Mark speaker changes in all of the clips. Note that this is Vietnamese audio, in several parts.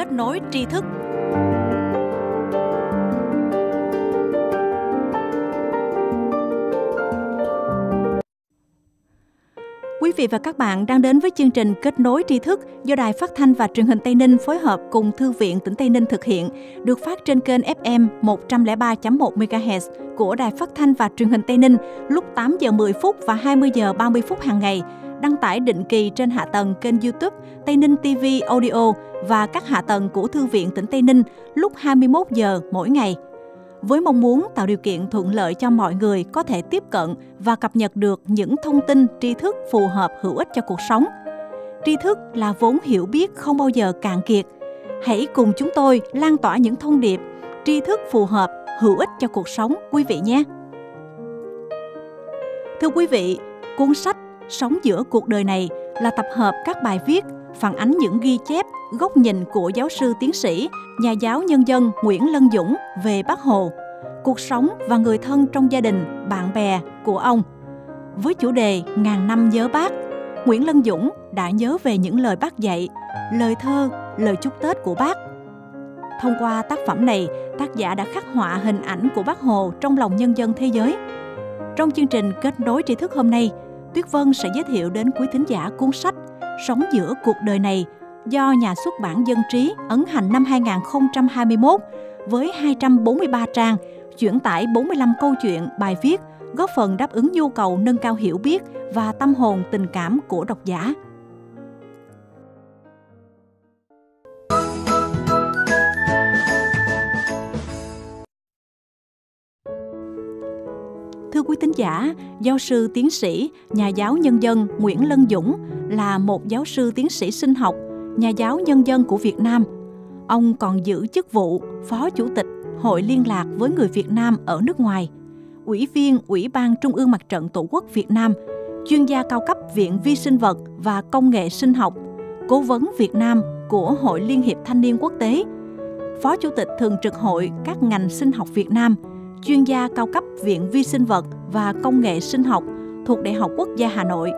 Speaker 1: kết nối tri thức. Quý vị và các bạn đang đến với chương trình Kết nối tri thức do Đài Phát thanh và Truyền hình Tây Ninh phối hợp cùng Thư viện tỉnh Tây Ninh thực hiện, được phát trên kênh FM 103.1 MHz của Đài Phát thanh và Truyền hình Tây Ninh lúc 8 giờ 10 phút và 20 giờ 30 phút hàng ngày, đăng tải định kỳ trên hạ tầng kênh YouTube Tây Ninh TV Audio và các hạ tầng của Thư viện tỉnh Tây Ninh lúc 21 giờ mỗi ngày. Với mong muốn tạo điều kiện thuận lợi cho mọi người có thể tiếp cận và cập nhật được những thông tin, tri thức phù hợp hữu ích cho cuộc sống. Tri thức là vốn hiểu biết không bao giờ cạn kiệt. Hãy cùng chúng tôi lan tỏa những thông điệp, tri thức phù hợp, hữu ích cho cuộc sống quý vị nhé. Thưa quý vị, cuốn sách Sống giữa cuộc đời này là tập hợp các bài viết phản ánh những ghi chép, góc nhìn của giáo sư tiến sĩ, nhà giáo nhân dân Nguyễn Lân Dũng về Bác Hồ, cuộc sống và người thân trong gia đình, bạn bè của ông. Với chủ đề Ngàn năm nhớ Bác, Nguyễn Lân Dũng đã nhớ về những lời Bác dạy, lời thơ, lời chúc Tết của Bác. Thông qua tác phẩm này, tác giả đã khắc họa hình ảnh của Bác Hồ trong lòng nhân dân thế giới. Trong chương trình Kết nối tri thức hôm nay, Tuyết Vân sẽ giới thiệu đến quý thính giả cuốn sách Sống giữa cuộc đời này do nhà xuất bản Dân Trí ấn hành năm 2021 với 243 trang, chuyển tải 45 câu chuyện, bài viết, góp phần đáp ứng nhu cầu nâng cao hiểu biết và tâm hồn tình cảm của độc giả. Thưa quý thính giả, giáo sư tiến sĩ, nhà giáo nhân dân Nguyễn Lân Dũng là một giáo sư tiến sĩ sinh học, nhà giáo nhân dân của Việt Nam. Ông còn giữ chức vụ Phó Chủ tịch Hội Liên lạc với người Việt Nam ở nước ngoài, Ủy viên Ủy ban Trung ương Mặt trận Tổ quốc Việt Nam, chuyên gia cao cấp Viện Vi sinh vật và Công nghệ sinh học, Cố vấn Việt Nam của Hội Liên hiệp Thanh niên Quốc tế, Phó Chủ tịch Thường trực Hội các ngành sinh học Việt Nam, chuyên gia cao cấp Viện Vi sinh vật và Công nghệ sinh học thuộc Đại học Quốc gia Hà Nội.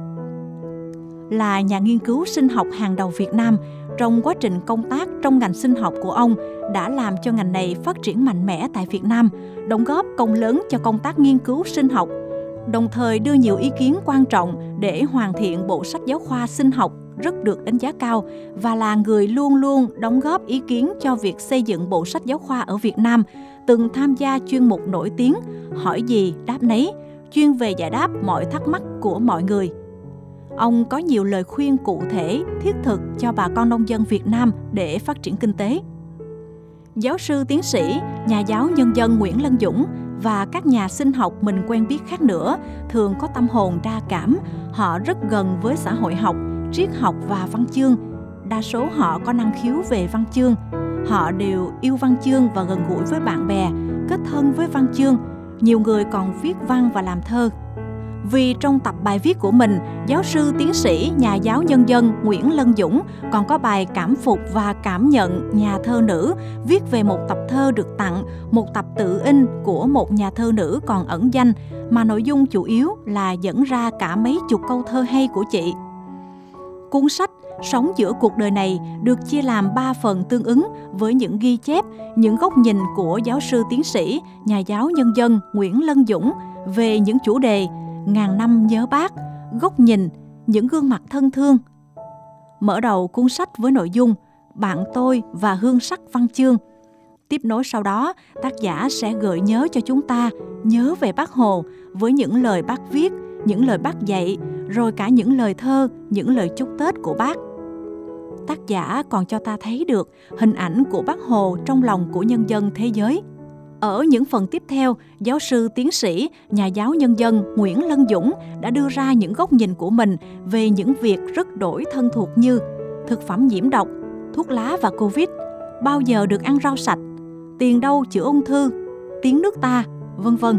Speaker 1: Là nhà nghiên cứu sinh học hàng đầu Việt Nam, trong quá trình công tác trong ngành sinh học của ông đã làm cho ngành này phát triển mạnh mẽ tại Việt Nam, đóng góp công lớn cho công tác nghiên cứu sinh học, đồng thời đưa nhiều ý kiến quan trọng để hoàn thiện bộ sách giáo khoa sinh học rất được đánh giá cao, và là người luôn luôn đóng góp ý kiến cho việc xây dựng bộ sách giáo khoa ở Việt Nam, từng tham gia chuyên mục nổi tiếng Hỏi gì đáp nấy, chuyên về giải đáp mọi thắc mắc của mọi người. Ông có nhiều lời khuyên cụ thể, thiết thực cho bà con nông dân Việt Nam để phát triển kinh tế. Giáo sư tiến sĩ, nhà giáo nhân dân Nguyễn Lân Dũng và các nhà sinh học mình quen biết khác nữa thường có tâm hồn đa cảm. Họ rất gần với xã hội học, triết học và văn chương. Đa số họ có năng khiếu về văn chương. Họ đều yêu văn chương và gần gũi với bạn bè, kết thân với văn chương. Nhiều người còn viết văn và làm thơ. Vì trong tập bài viết của mình, giáo sư tiến sĩ, nhà giáo nhân dân Nguyễn Lân Dũng còn có bài Cảm phục và cảm nhận nhà thơ nữ, viết về một tập thơ được tặng, một tập tự in của một nhà thơ nữ còn ẩn danh, mà nội dung chủ yếu là dẫn ra cả mấy chục câu thơ hay của chị. Cuốn sách Sống giữa cuộc đời này được chia làm 3 phần tương ứng với những ghi chép, những góc nhìn của giáo sư tiến sĩ, nhà giáo nhân dân Nguyễn Lân Dũng về những chủ đề Ngàn năm nhớ Bác, góc nhìn, những gương mặt thân thương. Mở đầu cuốn sách với nội dung Bạn tôi và hương sắc văn chương. Tiếp nối sau đó, tác giả sẽ gợi nhớ cho chúng ta nhớ về Bác Hồ với những lời Bác viết, những lời Bác dạy, rồi cả những lời thơ, những lời chúc Tết của Bác. Tác giả còn cho ta thấy được hình ảnh của Bác Hồ trong lòng của nhân dân thế giới. Ở những phần tiếp theo, giáo sư tiến sĩ, nhà giáo nhân dân Nguyễn Lân Dũng đã đưa ra những góc nhìn của mình về những việc rất đổi thân thuộc như thực phẩm nhiễm độc, thuốc lá và Covid, bao giờ được ăn rau sạch, tiền đâu chữa ung thư, tiếng nước ta, vân vân.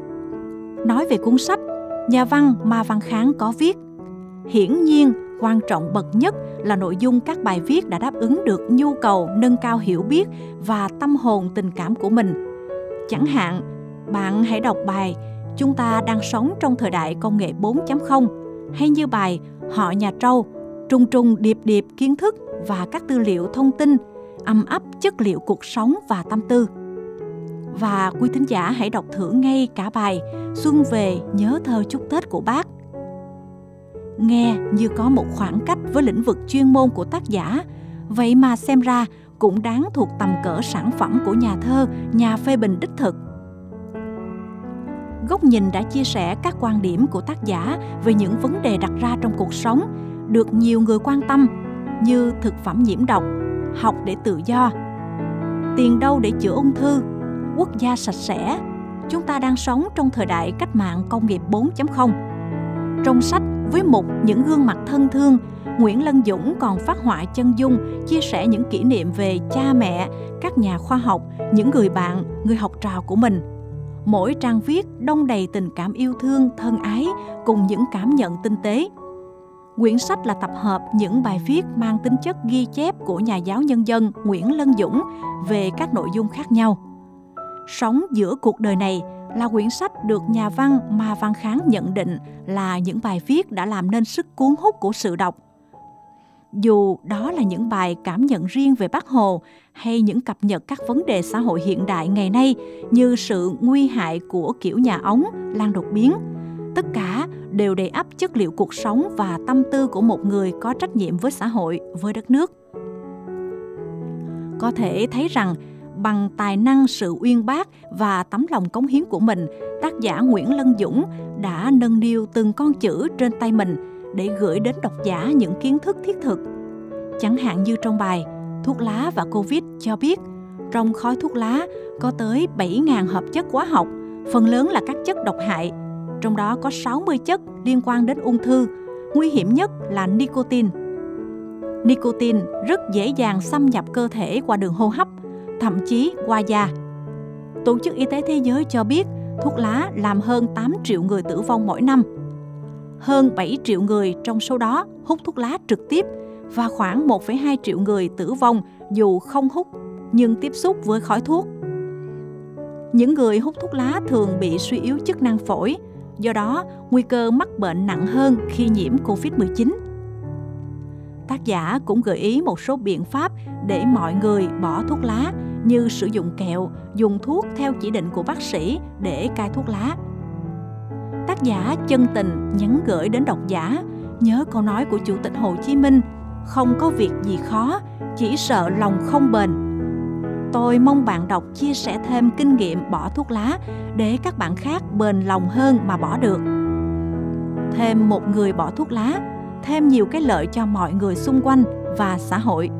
Speaker 1: Nói về cuốn sách, nhà văn Ma Văn Kháng có viết: hiển nhiên, quan trọng bậc nhất là nội dung các bài viết đã đáp ứng được nhu cầu nâng cao hiểu biết và tâm hồn tình cảm của mình. Chẳng hạn, bạn hãy đọc bài Chúng ta đang sống trong thời đại công nghệ 4.0, hay như bài Họ Nhà Trâu, trùng trùng điệp điệp kiến thức và các tư liệu thông tin, âm ấp chất liệu cuộc sống và tâm tư. Và quý thính giả hãy đọc thử ngay cả bài Xuân về nhớ thơ chúc Tết của Bác. Nghe như có một khoảng cách với lĩnh vực chuyên môn của tác giả, vậy mà xem ra cũng đáng thuộc tầm cỡ sản phẩm của nhà thơ, nhà phê bình đích thực. Góc nhìn đã chia sẻ các quan điểm của tác giả về những vấn đề đặt ra trong cuộc sống, được nhiều người quan tâm, như thực phẩm nhiễm độc, học để tự do, tiền đâu để chữa ung thư, quốc gia sạch sẽ, chúng ta đang sống trong thời đại cách mạng công nghiệp 4.0. Trong sách với mục Những gương mặt thân thương, Nguyễn Lân Dũng còn phác họa chân dung, chia sẻ những kỷ niệm về cha mẹ, các nhà khoa học, những người bạn, người học trò của mình. Mỗi trang viết đong đầy tình cảm yêu thương, thân ái cùng những cảm nhận tinh tế. Quyển sách là tập hợp những bài viết mang tính chất ghi chép của nhà giáo nhân dân Nguyễn Lân Dũng về các nội dung khác nhau. Sống giữa cuộc đời này là quyển sách được nhà văn Ma Văn Kháng nhận định là những bài viết đã làm nên sức cuốn hút của sự đọc. Dù đó là những bài cảm nhận riêng về Bác Hồ hay những cập nhật các vấn đề xã hội hiện đại ngày nay như sự nguy hại của kiểu nhà ống, lan đột biến, tất cả đều đầy ắp chất liệu cuộc sống và tâm tư của một người có trách nhiệm với xã hội, với đất nước. Có thể thấy rằng bằng tài năng, sự uyên bác và tấm lòng cống hiến của mình, tác giả Nguyễn Lân Dũng đã nâng niu từng con chữ trên tay mình để gửi đến độc giả những kiến thức thiết thực. Chẳng hạn như trong bài Thuốc lá và Covid cho biết, trong khói thuốc lá có tới 7.000 hợp chất hóa học, phần lớn là các chất độc hại. Trong đó có 60 chất liên quan đến ung thư, nguy hiểm nhất là nicotine. Nicotine rất dễ dàng xâm nhập cơ thể qua đường hô hấp, thậm chí qua da. Tổ chức Y tế Thế giới cho biết thuốc lá làm hơn 8 triệu người tử vong mỗi năm. Hơn 7 triệu người trong số đó hút thuốc lá trực tiếp và khoảng 1,2 triệu người tử vong dù không hút nhưng tiếp xúc với khói thuốc. Những người hút thuốc lá thường bị suy yếu chức năng phổi, do đó nguy cơ mắc bệnh nặng hơn khi nhiễm Covid-19. Tác giả cũng gợi ý một số biện pháp để mọi người bỏ thuốc lá như sử dụng kẹo, dùng thuốc theo chỉ định của bác sĩ để cai thuốc lá. Tác giả chân tình nhắn gửi đến độc giả nhớ câu nói của Chủ tịch Hồ Chí Minh: không có việc gì khó, chỉ sợ lòng không bền. Tôi mong bạn đọc chia sẻ thêm kinh nghiệm bỏ thuốc lá để các bạn khác bền lòng hơn mà bỏ được. Thêm một người bỏ thuốc lá, thêm nhiều cái lợi cho mọi người xung quanh và xã hội.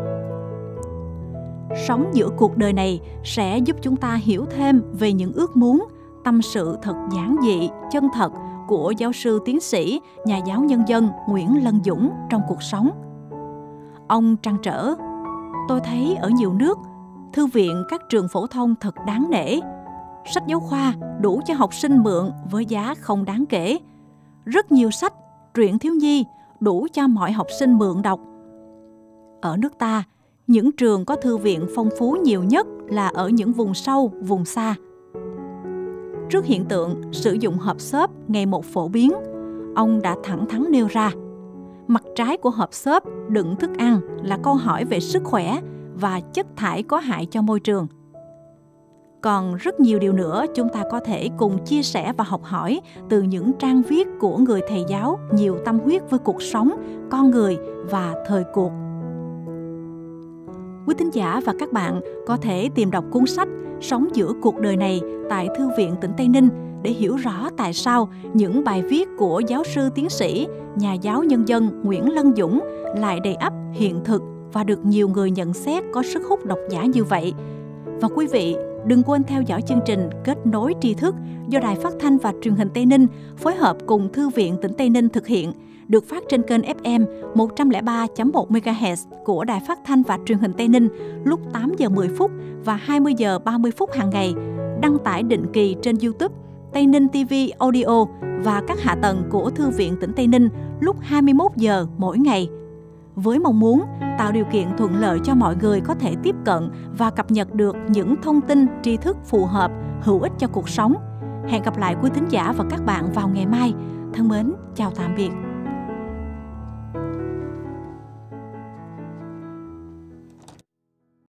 Speaker 1: Sống giữa cuộc đời này sẽ giúp chúng ta hiểu thêm về những ước muốn, tâm sự thật giản dị, chân thật của giáo sư tiến sĩ, nhà giáo nhân dân Nguyễn Lân Dũng trong cuộc sống. Ông trăn trở: tôi thấy ở nhiều nước, thư viện các trường phổ thông thật đáng nể. Sách giáo khoa đủ cho học sinh mượn với giá không đáng kể. Rất nhiều sách, truyện thiếu nhi đủ cho mọi học sinh mượn đọc. Ở nước ta, những trường có thư viện phong phú nhiều nhất là ở những vùng sâu, vùng xa. Trước hiện tượng sử dụng hộp xốp ngày một phổ biến, ông đã thẳng thắn nêu ra: mặt trái của hộp xốp đựng thức ăn là câu hỏi về sức khỏe và chất thải có hại cho môi trường. Còn rất nhiều điều nữa chúng ta có thể cùng chia sẻ và học hỏi từ những trang viết của người thầy giáo nhiều tâm huyết với cuộc sống, con người và thời cuộc. Quý thính giả và các bạn có thể tìm đọc cuốn sách Sống giữa cuộc đời này tại Thư viện tỉnh Tây Ninh để hiểu rõ tại sao những bài viết của giáo sư tiến sĩ, nhà giáo nhân dân Nguyễn Lân Dũng lại đầy ắp hiện thực và được nhiều người nhận xét có sức hút độc giả như vậy. Và quý vị đừng quên theo dõi chương trình Kết nối tri thức do Đài Phát thanh và Truyền hình Tây Ninh phối hợp cùng Thư viện tỉnh Tây Ninh thực hiện, được phát trên kênh FM 103.1 MHz của Đài Phát thanh và Truyền hình Tây Ninh lúc 8 giờ 10 phút và 20 giờ 30 phút hàng ngày, đăng tải định kỳ trên YouTube, Tây Ninh TV Audio và các hạ tầng của Thư viện tỉnh Tây Ninh lúc 21 giờ mỗi ngày. Với mong muốn tạo điều kiện thuận lợi cho mọi người có thể tiếp cận và cập nhật được những thông tin, tri thức phù hợp, hữu ích cho cuộc sống. Hẹn gặp lại quý thính giả và các bạn vào ngày mai. Thân mến, chào tạm biệt.